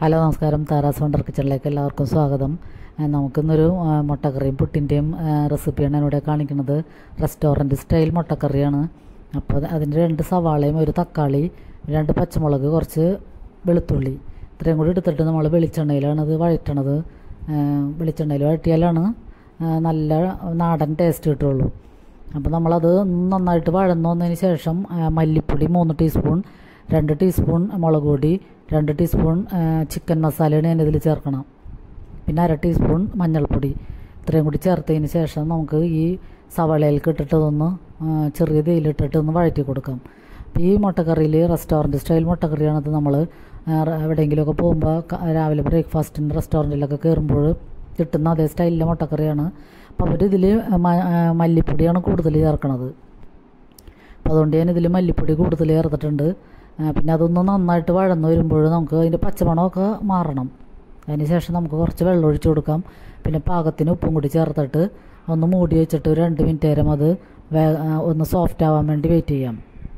Hello നമസ്കാരം, Tara's wonder കിച്ചണിലേക്ക് എല്ലാവർക്കും സ്വാഗതം. നമുക്കിന്നൊരു മുട്ടക്കറിയും പുട്ടിൻ്റെയും റെസിപ്പിയാണ് ഇവിടെ കാണിക്കുന്നത്. റെസ്റ്റോറൻറ്റ് സ്റ്റൈൽ മുട്ടക്കറിയാണ്. അപ്പോൾ അതിൻ്റെ 2 സവാളയും 1 തക്കാളി, 2 പച്ചമുളക്, കുറച്ച് വെളുത്തുള്ളി ഇത്രയും കൂടി എടുത്തിട്ട് നമ്മൾ വെളിച്ചെണ്ണയിലാണ് ഇത് വഴറ്റണത്. വെളിച്ചെണ്ണയിൽ വഴറ്റിയാലാണ് നല്ല നാടൻ ടേസ്റ്റ് കിട്ടുള്ളൂ. അപ്പോൾ നമ്മളത് നന്നായിട്ട് വഴന്നതിന് ശേഷം മല്ലിപ്പൊടി 3 ടീസ്പൂൺ, 2 ടീസ്പൂൺ മുളക് പൊടി, 2 ടീസ്പൂൺ ചിക്കൻ മസാലയാണ് ഞാനിതിൽ ചേർക്കണം. പിന്നെ 1/2 ടീസ്പൂൺ മഞ്ഞൾപ്പൊടി ഇത്രയും കൂടി ചേർത്തതിന് ശേഷം നമുക്ക് ഈ സവാളയിലേക്ക് ഇട്ടിട്ടതൊന്ന് ചെറിയ തീയിലിട്ടിട്ട് ഒന്ന് വഴറ്റി കൊടുക്കാം. ഈ മുട്ടക്കറിയിൽ റെസ്റ്റോറൻറ്റ് സ്റ്റൈൽ മുട്ടക്കറിയാണത്. നമ്മൾ എവിടെയെങ്കിലുമൊക്കെ പോകുമ്പോൾ രാവിലെ ബ്രേക്ക്ഫാസ്റ്റിന് റെസ്റ്റോറൻറ്റിലൊക്കെ കയറുമ്പോൾ കിട്ടുന്ന അതേ സ്റ്റൈലിലെ മുട്ടക്കറിയാണ്. അപ്പോൾ അവരിതിൽ മല്ലിപ്പൊടിയാണ് കൂടുതൽ ചേർക്കണത്. അപ്പോൾ അതുകൊണ്ട് ഞാനിതിൽ മല്ലിപ്പൊടി കൂടുതൽ ചേർത്തിട്ടുണ്ട്. പിന്നെ അതൊന്ന് നന്നായിട്ട് വഴന്ന് വരുമ്പോൾ നമുക്ക് അതിൻ്റെ പച്ചമണമൊക്കെ മാറണം. അതിന് ശേഷം നമുക്ക് കുറച്ച് വെള്ളം ഒഴിച്ച് കൊടുക്കാം. പിന്നെ പാകത്തിന് ഉപ്പും കൂടി ചേർത്തിട്ട് ഒന്ന് മൂടി വെച്ചിട്ട് 2 മിനിറ്റ് നേരം അത് ഒന്ന് സോഫ്റ്റ് ആവാൻ വേണ്ടി വെയിറ്റ് ചെയ്യാം.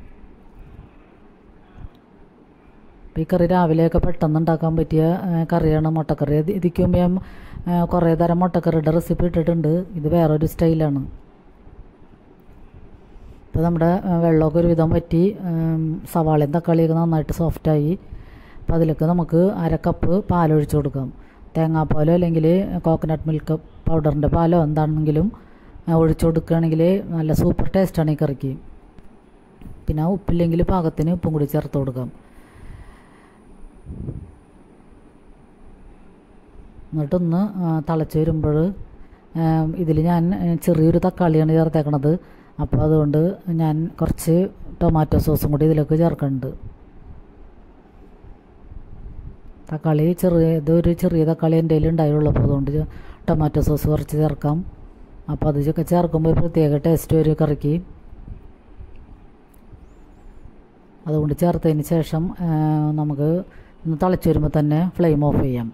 ഈ കറി രാവിലെയൊക്കെ പെട്ടെന്ന് ഉണ്ടാക്കാൻ പറ്റിയ കറിയാണ് മുട്ടക്കറി. ഇതിക്കും ഞാൻ കുറേ തരം മുട്ടക്കറിയുടെ റെസിപ്പി ഇട്ടിട്ടുണ്ട്. ഇത് വേറൊരു സ്റ്റൈലാണ്. ഇപ്പോൾ നമ്മുടെ വെള്ളമൊക്കെ ഒരുവിധം വറ്റി സവാളയും തക്കാളിയൊക്കെ നന്നായിട്ട് സോഫ്റ്റായി. അപ്പോൾ അതിലേക്ക് നമുക്ക് 1/2 കപ്പ് പാലൊഴിച്ച് കൊടുക്കാം. തേങ്ങാപ്പാലോ അല്ലെങ്കിൽ കോക്കനട്ട് മിൽക്ക് പൗഡറിൻ്റെ പാലോ എന്താണെങ്കിലും ഒഴിച്ച് കൊടുക്കുകയാണെങ്കിൽ നല്ല സൂപ്പർ ടേസ്റ്റാണ് ഈ കറിക്ക്. പിന്നെ ഉപ്പില്ലെങ്കിൽ പാകത്തിന് ഉപ്പും കൂടി ചേർത്ത് കൊടുക്കാം. എന്നിട്ടൊന്ന് തിളച്ച് വരുമ്പോൾ ഇതിൽ ഞാൻ ചെറിയൊരു തക്കാളിയാണ് ചേർത്തേക്കണത്. അപ്പോൾ അതുകൊണ്ട് ഞാൻ കുറച്ച് ടൊമാറ്റോ സോസും കൂടി ഇതിലേക്ക് ചേർക്കുന്നുണ്ട്. തക്കാളി ഒരു ചെറിയ തക്കാളി എൻ്റെ കയ്യിൽ ഉണ്ടായുള്ളൂ. അപ്പോൾ അതുകൊണ്ട് ടൊമാറ്റോ സോസ് കുറച്ച് ചേർക്കാം. അപ്പോൾ അതൊക്കെ ചേർക്കുമ്പോൾ പ്രത്യേക ടേസ്റ്റ് വരും കറിക്ക്. അതുകൊണ്ട് ചേർത്തതിന് ശേഷം നമുക്ക് ഒന്ന് തിളച്ച് വരുമ്പോൾ തന്നെ ഫ്ലെയിം ഓഫ് ചെയ്യാം.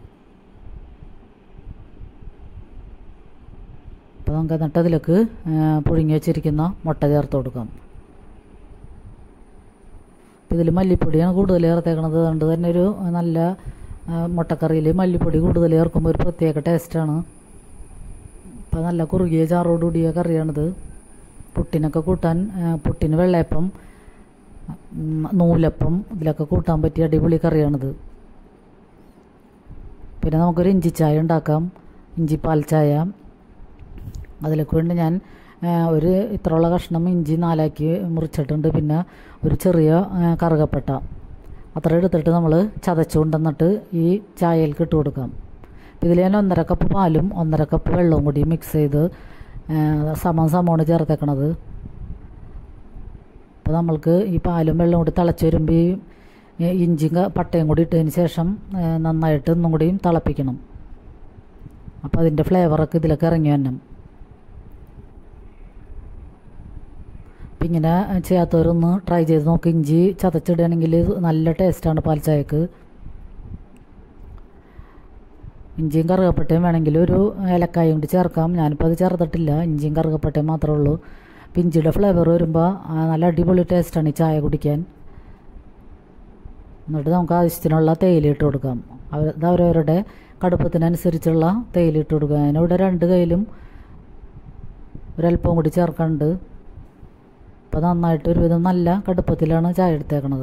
അപ്പോൾ നമുക്ക് എന്നിട്ട് അതിലേക്ക് പുഴുങ്ങി വെച്ചിരിക്കുന്ന മുട്ട ചേർത്ത് കൊടുക്കാം. ഇതിൽ മല്ലിപ്പൊടിയാണ് കൂടുതൽ ചേർത്തേക്കണത്. അതുകൊണ്ട് തന്നെ ഒരു നല്ല മുട്ടക്കറിയിൽ മല്ലിപ്പൊടി കൂടുതൽ ചേർക്കുമ്പോൾ ഒരു പ്രത്യേക ടേസ്റ്റാണ്. അപ്പോൾ നല്ല കുറുകിയ ചാറോടുകൂടിയ കറിയാണിത്. പുട്ടിനൊക്കെ കൂട്ടാൻ, പുട്ടിന് വെള്ളയപ്പം, നൂലപ്പം ഇതിലൊക്കെ കൂട്ടാൻ പറ്റിയ അടിപൊളി കറിയാണിത്. പിന്നെ നമുക്കൊരു ഇഞ്ചി ചായ ഉണ്ടാക്കാം, ഇഞ്ചി പാൽ ചായ. അതിലേക്ക് വേണ്ടി ഞാൻ ഒരു ഇത്രയുള്ള കഷ്ണം ഇഞ്ചി 4ആക്കി മുറിച്ചിട്ടുണ്ട്. പിന്നെ ഒരു ചെറിയ കറുകപ്പട്ട അത്ര എടുത്തിട്ട് നമ്മൾ ചതച്ചുകൊണ്ടുവന്നിട്ട് ഈ ചായയിലേക്ക് ഇട്ട് കൊടുക്കാം. ഇതിൽ ഞാൻ 1.5 കപ്പ് പാലും 1.5 കപ്പ് വെള്ളവും കൂടി മിക്സ് ചെയ്ത് സമമാണ് ചേർത്തേക്കണത്. അപ്പോൾ നമ്മൾക്ക് ഈ പാലും വെള്ളവും കൂടി തിളച്ച് വരുമ്പോൾ ഈ ഇഞ്ചിയും പട്ടയും കൂടി ഇട്ടതിന് ശേഷം നന്നായിട്ട് ഒന്നും കൂടിയും തിളപ്പിക്കണം. അപ്പോൾ അതിൻ്റെ ഫ്ലേവറൊക്കെ ഇതിലേക്ക് ഇറങ്ങി വരണം. അപ്പം ഇങ്ങനെ ചെയ്യാത്തവരൊന്ന് ട്രൈ ചെയ്ത് നോക്കി. ഇഞ്ചി ചതച്ചിടുകയാണെങ്കിൽ നല്ല ടേസ്റ്റാണ് പാൽ ചായക്ക്. ഇഞ്ചിയും കറുകപ്പട്ടയും വേണമെങ്കിൽ ഒരു ഏലക്കായും കൂടി ചേർക്കാം. ഞാനിപ്പോൾ അത് ചേർത്തിട്ടില്ല, ഇഞ്ചിയും കറുകപ്പട്ടയും മാത്രമേ ഉള്ളൂ. അപ്പം ഇഞ്ചിയുടെ ഫ്ലേവർ വരുമ്പോൾ നല്ല അടിപൊളി ടേസ്റ്റാണ് ഈ ചായ കുടിക്കാൻ. എന്നിട്ട് നമുക്ക് ആവശ്യത്തിനുള്ള തേയില ഇട്ട് കൊടുക്കാം. അത് അവരവരുടെ കടുപ്പത്തിനനുസരിച്ചുള്ള തേയില ഇട്ട് കൊടുക്കുക. അതിനിവിടെ 2 കയ്യിലും ഒരല്പം കൂടി ചേർക്കാനുണ്ട്. അപ്പോൾ നന്നായിട്ട് ഒരുവിധം നല്ല കടുപ്പത്തിലാണ് ചായ എടുത്തേക്കണത്.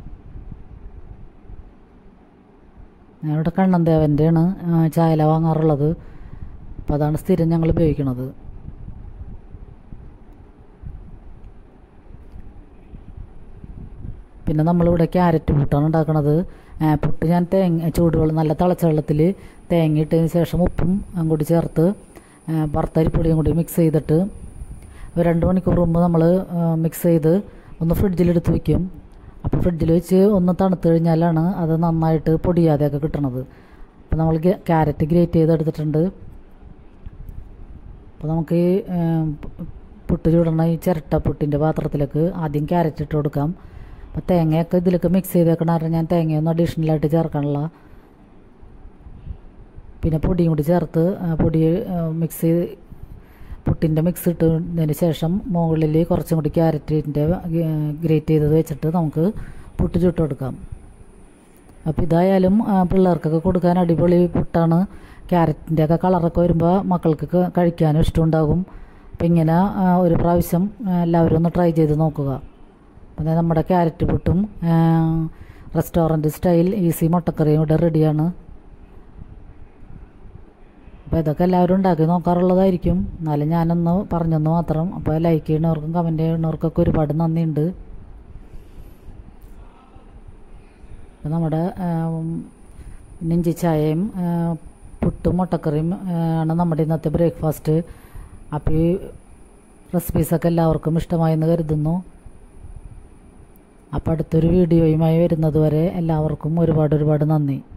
ഞാനിവിടെ കണ്ണൻദേവൻ്റെയാണ് ചായല വാങ്ങാറുള്ളത്. അപ്പോൾ അതാണ് സ്ഥിരം ഞങ്ങൾ ഉപയോഗിക്കുന്നത്. പിന്നെ നമ്മളിവിടെ ക്യാരറ്റ് പുട്ടാണ് ഉണ്ടാക്കണത്. പുട്ട് ഞാൻ ചൂടുവെള്ളം നല്ല തിളച്ച വെള്ളത്തിൽ തേങ്ങ ഇട്ടതിന് ശേഷം ഉപ്പും കൂടി ചേർത്ത് വറുത്തരിപ്പൊടിയും കൂടി മിക്സ് ചെയ്തിട്ട് 2 മണിക്കൂർ മുമ്പ് നമ്മൾ മിക്സ് ചെയ്ത് ഒന്ന് ഫ്രിഡ്ജിലെടുത്ത് വയ്ക്കും. അപ്പോൾ ഫ്രിഡ്ജിൽ വെച്ച് ഒന്ന് തണുത്ത് കഴിഞ്ഞാലാണ് അത് നന്നായിട്ട് പൊടിയാതെയൊക്കെ കിട്ടണത്. അപ്പോൾ നമ്മൾ ക്യാരറ്റ് ഗ്രേറ്റ് ചെയ്തെടുത്തിട്ടുണ്ട്. അപ്പോൾ നമുക്ക് ഈ പുട്ട് ചൂടണ ഈ ചിരട്ട പുട്ടിൻ്റെ പാത്രത്തിലേക്ക് ആദ്യം ക്യാരറ്റ് ഇട്ട് കൊടുക്കാം. അപ്പോൾ തേങ്ങയൊക്കെ ഇതിലേക്ക് മിക്സ് ചെയ്തേക്കണ കാരണം ഞാൻ തേങ്ങയൊന്നും അഡീഷണലായിട്ട് ചേർക്കണില്ല. പിന്നെ പൊടിയും കൂടി ചേർത്ത് പൊടി പുട്ടിൻ്റെ മിക്സ് ഇട്ടതിന് ശേഷം മുകളിൽ കുറച്ചും കൂടി ക്യാരറ്റിൻ്റെ ഗ്രേറ്റ് ചെയ്തത് വെച്ചിട്ട് നമുക്ക് പുട്ട് ചുട്ട് കൊടുക്കാം. അപ്പോൾ ഇതായാലും പിള്ളേർക്കൊക്കെ കൊടുക്കാൻ അടിപൊളി പുട്ടാണ്. ക്യാരറ്റിൻ്റെ ഒക്കെ കളറൊക്കെ വരുമ്പോൾ മക്കൾക്ക് കഴിക്കാനും ഇഷ്ടമുണ്ടാകും. അപ്പം ഇങ്ങനെ ഒരു പ്രാവശ്യം എല്ലാവരും ഒന്ന് ട്രൈ ചെയ്ത് നോക്കുക. പിന്നെ നമ്മുടെ ക്യാരറ്റ് പുട്ടും റെസ്റ്റോറൻറ്റ് സ്റ്റൈൽ ഈസി മുട്ടക്കറിയും ഇവിടെ റെഡിയാണ്. അപ്പോൾ ഇതൊക്കെ എല്ലാവരും ഉണ്ടാക്കി നോക്കാറുള്ളതായിരിക്കും. എന്നാലും ഞാനൊന്ന് പറഞ്ഞെന്ന് മാത്രം. അപ്പോൾ ലൈക്ക് ചെയ്യുന്നവർക്കും കമൻറ്റ് ചെയ്യുന്നവർക്കൊക്കെ ഒരുപാട് നന്ദിയുണ്ട്. അപ്പോൾ നമ്മുടെ ഇഞ്ചി ചായയും പുട്ടും മുട്ടക്കറിയും ആണ് നമ്മുടെ ഇന്നത്തെ ബ്രേക്ക്ഫാസ്റ്റ്. അപ്പോൾ ഈ റെസിപ്പീസൊക്കെ എല്ലാവർക്കും ഇഷ്ടമായെന്ന് കരുതുന്നു. അപ്പോൾ അടുത്തൊരു വീഡിയോയുമായി വരുന്നത് വരെ എല്ലാവർക്കും ഒരുപാട് നന്ദി.